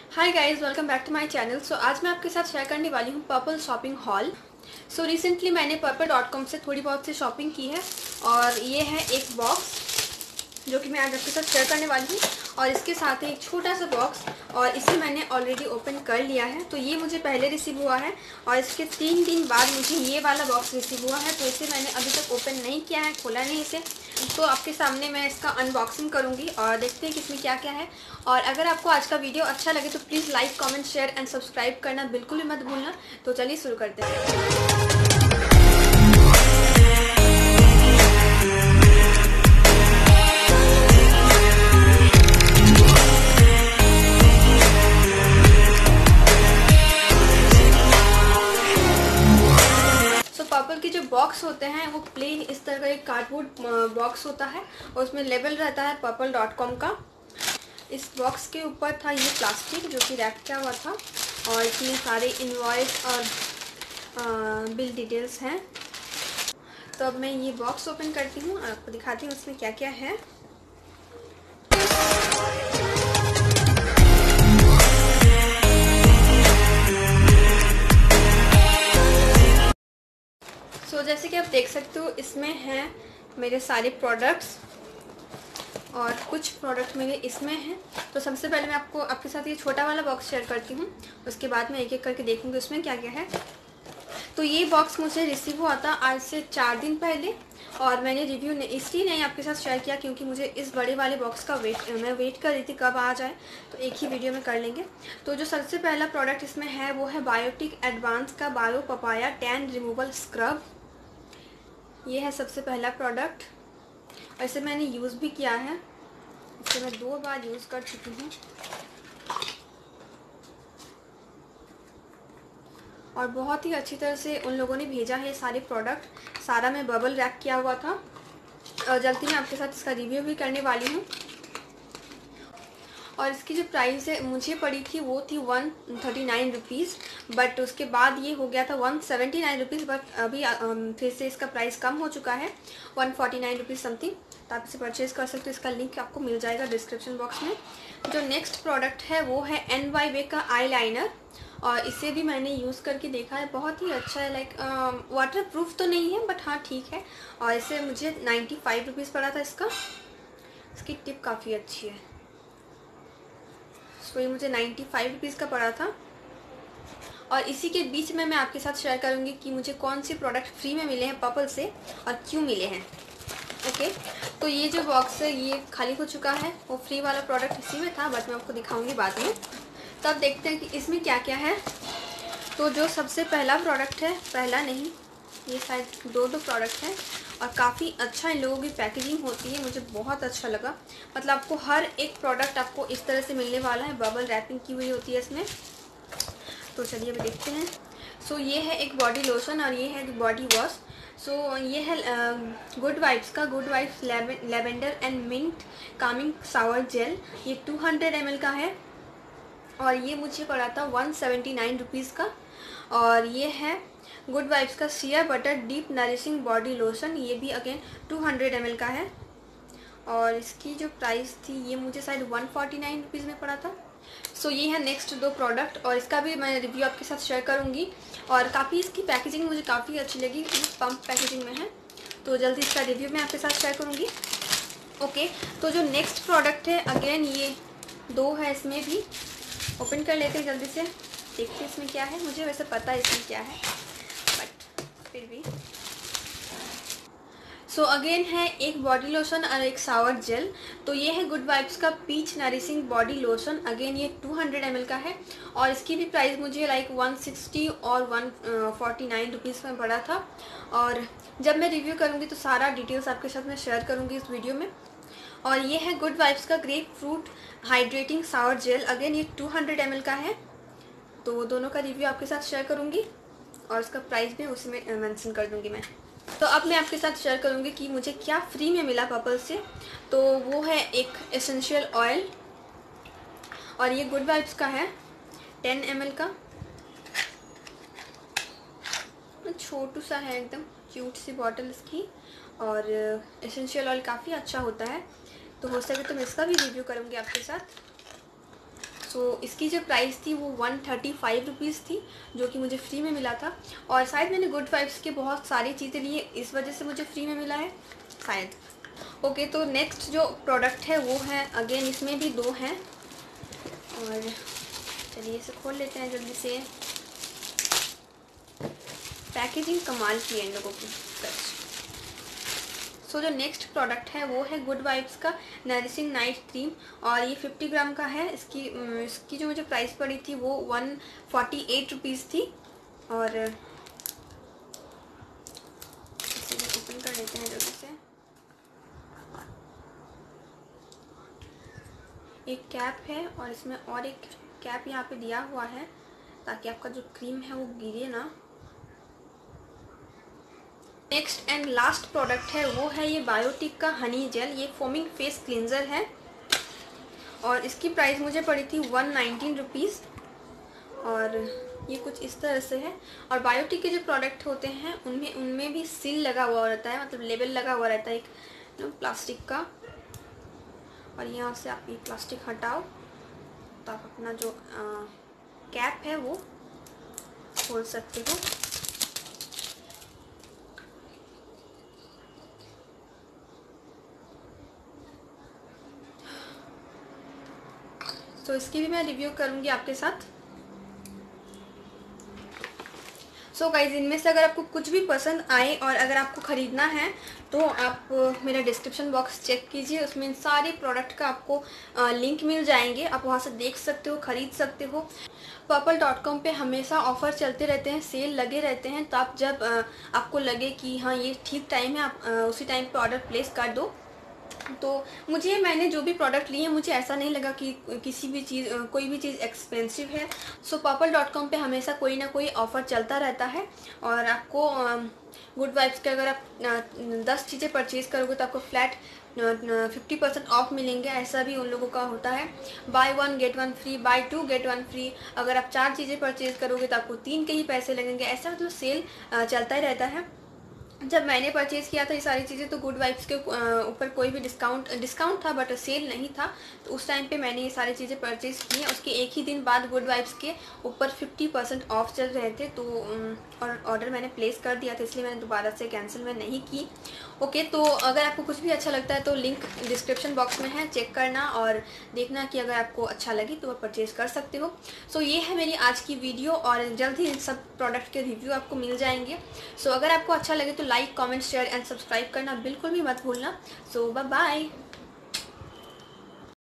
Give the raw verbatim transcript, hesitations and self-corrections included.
Hi guys, welcome back to my channel. So आज मैं आपके साथ शेयर करने वाली हूँ purple shopping haul. So recently मैंने पर्पल डॉट कॉम से थोड़ी बहुत सी शॉपिंग की है और ये है एक बॉक्स जो कि मैं आज आपके साथ शेयर करने वाली हूँ। और इसके साथ ही एक छोटा सा बॉक्स, और इसे मैंने ऑलरेडी ओपन कर लिया है। तो ये मुझे पहले रिसीव हुआ है और इसके तीन दिन बाद मुझे ये वाला बॉक्स रिसीव हुआ है। तो इसे मैंने अभी तक ओपन नहीं किया है, खोला नहीं इसे। तो आपके सामने मैं इसका अनबॉक्सिंग करूँगी और देखते हैं कि इसमें क्या क्या है। और अगर आपको आज का वीडियो अच्छा लगे तो please like, comment, share and subscribe करना बिल्कुल भी मत भूलना। तो चलिए शुरू करते हैं। पर्पल के जो बॉक्स होते हैं वो प्लेन इस तरह का एक कार्डबोर्ड बॉक्स होता है और उसमें लेबल रहता है पर्पल डॉट कॉम का। इस बॉक्स के ऊपर था ये प्लास्टिक जो कि रैप किया हुआ था और इसमें सारे इनवॉइस और बिल डिटेल्स हैं। तो अब मैं ये बॉक्स ओपन करती हूँ, आपको दिखाती हूँ इसमें क्या क्या है। सो so, जैसे कि आप देख सकते हो इसमें हैं मेरे सारे प्रोडक्ट्स और कुछ प्रोडक्ट मेरे इसमें हैं। तो सबसे पहले मैं आपको आपके साथ ये छोटा वाला बॉक्स शेयर करती हूँ, उसके बाद मैं एक एक करके देखूँगी उसमें क्या क्या है। तो ये बॉक्स मुझे रिसीव हुआ था आज से चार दिन पहले और मैंने रिव्यू इसलिए नहीं आपके साथ शेयर किया क्योंकि मुझे इस बड़े वाले बॉक्स का वेट मैं वेट कर रही थी कब आ जाए, तो एक ही वीडियो में कर लेंगे। तो जो सबसे पहला प्रोडक्ट इसमें है वो है बायोटिक एडवांस का bio papaya tan removal scrub. ये है सबसे पहला प्रोडक्ट और इसे मैंने यूज़ भी किया है। इसे मैं दो बार यूज़ कर चुकी हूँ और बहुत ही अच्छी तरह से उन लोगों ने भेजा है ये सारे प्रोडक्ट। सारा में बबल रैप किया हुआ था और जल्दी मैं आपके साथ इसका रिव्यू भी करने वाली हूँ। और इसकी जो प्राइस है मुझे पड़ी थी वो थी one thirty nine rupees, but उसके बाद ये हो गया था one seventy nine rupees. But अभी फिर से इसका प्राइस कम हो चुका है one forty nine rupees something. तो आप इसे परचेज़ कर सकते हो, इसका लिंक आपको मिल जाएगा डिस्क्रिप्शन बॉक्स में। जो नेक्स्ट प्रोडक्ट है वो है एन वाई वे का आई लाइनर और इसे भी मैंने यूज़ करके देखा है, बहुत ही अच्छा है। लाइक वाटर प्रूफ तो नहीं है बट हाँ ठीक है। और इसे मुझे नाइन्टी फाइव रुपीज़ पड़ा था इसका। इसकी टिप काफ़ी अच्छी है। सो ये मुझे नाइन्टी फाइव रुपीज़ का पड़ा था। और इसी के बीच में मैं आपके साथ शेयर करूंगी कि मुझे कौन से प्रोडक्ट फ्री में मिले हैं पर्पल से और क्यों मिले हैं। ओके, तो ये जो बॉक्स है ये खाली हो चुका है, वो फ्री वाला प्रोडक्ट इसी में था बट मैं आपको दिखाऊंगी बाद में। तब देखते हैं कि इसमें क्या क्या है। तो जो सबसे पहला प्रोडक्ट है, पहला नहीं ये शायद दो दो प्रोडक्ट हैं और काफ़ी अच्छा इन लोगों की पैकेजिंग होती है, मुझे बहुत अच्छा लगा। मतलब आपको हर एक प्रोडक्ट आपको इस तरह से मिलने वाला है, बबल रैपिंग की हुई होती है इसमें। तो चलिए अभी देखते हैं। सो so, ये है एक बॉडी लोशन और ये है एक बॉडी वॉश। सो so, ये है गुड वाइब्स का good vibes lavender and mint calming shower gel. ये टू हंड्रेड एम एल का है और ये मुझे पड़ा था वन सेवेंटी नाइन रुपीज़ का। और ये है गुड वाइब्स का shea butter deep nourishing body lotion, ये भी again two hundred M L का है और इसकी जो प्राइस थी ये मुझे शायद वन फोर्टी नाइन रुपीज़ में पड़ा था। सो so, ये है नेक्स्ट दो प्रोडक्ट और इसका भी मैं रिव्यू आपके साथ शेयर करूँगी। और काफ़ी इसकी पैकेजिंग मुझे काफ़ी अच्छी लगी, पंप पैकेजिंग में है, तो जल्दी इसका रिव्यू मैं आपके साथ शेयर करूँगी। ओके okay, तो जो नेक्स्ट प्रोडक्ट है अगेन ये दो है, इसमें भी ओपन कर लेते हैं जल्दी से, देखते हैं इसमें क्या है। मुझे वैसे पता है इसमें क्या है बट फिर भी। सो so, अगेन है एक बॉडी लोशन और एक सावर जेल। तो ये है गुड वाइब्स का peach nourishing body lotion, again ये टू हंड्रेड एम एल का है और इसकी भी प्राइस मुझे लाइक वन सिक्सटी और वन फोर्टी नाइन रुपीज़ में पड़ा था। और जब मैं रिव्यू करूँगी तो सारा डिटेल्स आपके साथ मैं शेयर करूँगी इस वीडियो में। और ये है गुड वाइब्स का grapefruit hydrating shower gel, again ये टू हंड्रेड एम एल का है। तो दोनों का रिव्यू आपके साथ शेयर करूँगी और उसका प्राइस भी उसी में मेंशन कर दूँगी मैं। तो अब मैं आपके साथ शेयर करूँगी कि मुझे क्या फ्री में मिला पर्पल से। तो वो है एक एसेंशियल ऑयल और ये गुड वाइब्स का है टेन एम एल का, छोटू सा है एकदम क्यूट सी बॉटल इसकी। और एसेंशियल ऑयल काफ़ी अच्छा होता है, तो हो सके तो मैं इसका भी रिव्यू करूँगी आपके साथ। सो सो इसकी जो प्राइस थी वो वन थर्टी फाइव रुपीज़ थी, जो कि मुझे फ्री में मिला था। और शायद मैंने गुड वाइब्स के बहुत सारी चीज़ें ली, इस वजह से मुझे फ्री में मिला है शायद। ओके, तो नेक्स्ट जो प्रोडक्ट है वो है, अगेन इसमें भी दो हैं, और चलिए इसे खोल लेते हैं जल्दी से। पैकेजिंग कमाल की है इन लोगों की। सो so, जो नेक्स्ट प्रोडक्ट है वो है गुड वाइब्स का नरिशिंग नाइट क्रीम, और ये फिफ्टी ग्राम का है। इसकी इसकी जो मुझे प्राइस पड़ी थी वो वन फोर्टी एट रुपीज़ थी। और इसे भी ओपन कर लेते हैं जल्दी से। एक कैप है और इसमें और एक कैप यहाँ पे दिया हुआ है ताकि आपका जो क्रीम है वो गिरे ना। नेक्स्ट एंड लास्ट प्रोडक्ट है वो है ये बायोटिक का हनी जेल। ये फोमिंग फेस क्लींजर है और इसकी प्राइस मुझे पड़ी थी वन नाइनटीन रुपीज़, और ये कुछ इस तरह से है। और बायोटिक के जो प्रोडक्ट होते हैं उनमें उनमें भी सील लगा हुआ रहता है, मतलब लेबल लगा हुआ रहता है एक प्लास्टिक का। और यहाँ से आप ये प्लास्टिक हटाओ तो आप अपना जो आ, कैप है वो खोल सकते हो। तो इसकी भी मैं रिव्यू करूँगी आपके साथ। सो so गाइज, इनमें से अगर आपको कुछ भी पसंद आए और अगर आपको ख़रीदना है तो आप मेरा डिस्क्रिप्शन बॉक्स चेक कीजिए, उसमें इन सारे प्रोडक्ट का आपको लिंक मिल जाएंगे, आप वहाँ से देख सकते हो, ख़रीद सकते हो। पर्पल डॉट कॉम पर हमेशा ऑफ़र चलते रहते हैं, सेल लगे रहते हैं, तो आप जब आपको लगे कि हाँ ये ठीक टाइम है, आप उसी टाइम पे ऑर्डर प्लेस कर दो। तो मुझे मैंने जो भी प्रोडक्ट लिए मुझे ऐसा नहीं लगा कि किसी भी चीज़ कोई भी चीज़ एक्सपेंसिव है। सो पर्पल डॉट कॉम पर हमेशा कोई ना कोई ऑफ़र चलता रहता है। और आपको गुड वाइब्स के अगर आप दस चीज़ें परचेज़ करोगे तो आपको फ्लैट फिफ्टी परसेंट ऑफ मिलेंगे, ऐसा भी उन लोगों का होता है। Buy one get one free, buy two get one free. अगर आप चार चीज़ें परचेज़ करोगे तो आपको तीन के ही पैसे लगेंगे, ऐसा मतलब सेल चलता ही रहता है। जब मैंने परचेज़ किया था ये सारी चीज़ें तो गुड वाइब्स के ऊपर कोई भी डिस्काउंट डिस्काउंट था बट सेल नहीं था, तो उस टाइम पे मैंने ये सारी चीज़ें परचेज़ की हैं। उसके एक ही दिन बाद गुड वाइब्स के ऊपर फिफ्टी परसेंट ऑफ चल रहे थे, तो और ऑर्डर मैंने प्लेस कर दिया था, इसलिए मैंने दोबारा से कैंसिल में नहीं की। ओके, तो अगर आपको कुछ भी अच्छा लगता है तो लिंक डिस्क्रिप्शन बॉक्स में है, चेक करना और देखना कि अगर आपको अच्छा लगे तो आप परचेज़ कर सकते हो। सो ये है मेरी आज की वीडियो और जल्द ही इन सब प्रोडक्ट के रिव्यू आपको मिल जाएंगे। सो अगर आपको अच्छा लगे तो like, comment, share and subscribe करना बिल्कुल भी मत भूलना। So bye bye.